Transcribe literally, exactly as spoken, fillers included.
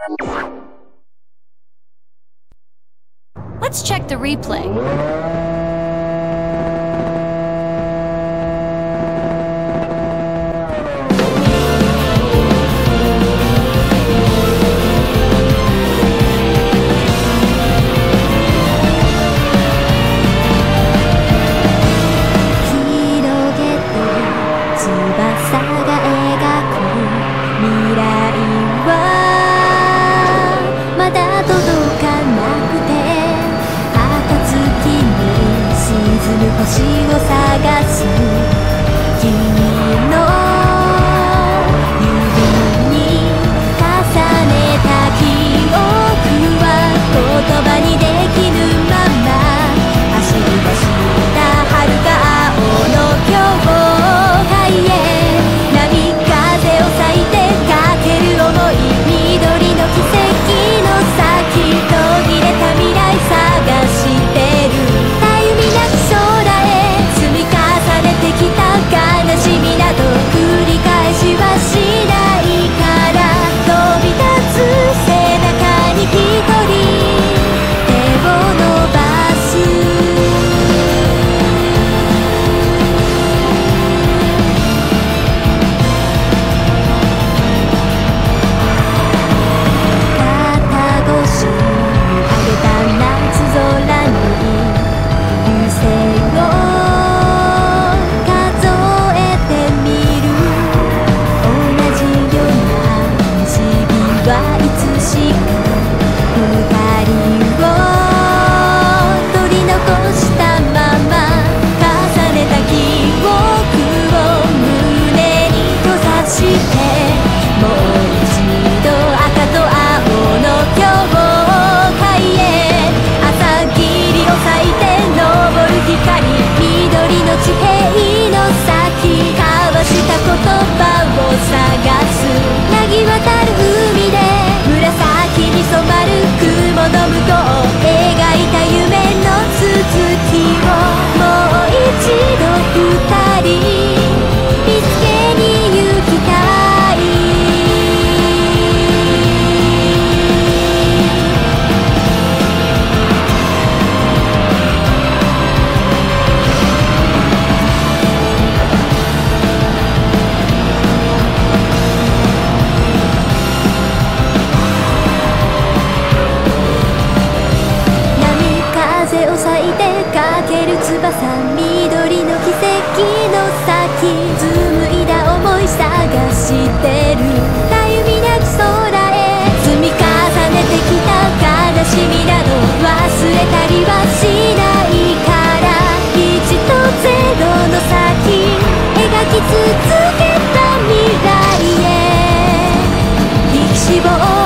Let's check the replay. 星を探す君の指に重ねた記憶は言葉にできぬまま走り出した遥か青の境界へ波風を裂いてかける想い緑の奇跡の先途切れた未来探してるたゆみなき空できた悲しみなど繰り返しはしないから飛び立つ背中に一人手を伸ばす肩越し見上げた夏空に流星をはいつしか二人を取り残したまま重ねた記憶を胸に閉ざしてもう一度赤と青の境界へ朝霧を裂いて昇る光緑の地平の先交わした言葉を探すなぎ渡る海で紫に染まる雲の向こう描いた夢の続きをもう一度二人見つけに行きたい風を咲いてかける翼緑の奇跡の先紡いだ想い探してるたゆみなき空へ積み重ねてきた悲しみなど忘れたりはしないからいちとゼロの先描き続けた未来へ生きしぼ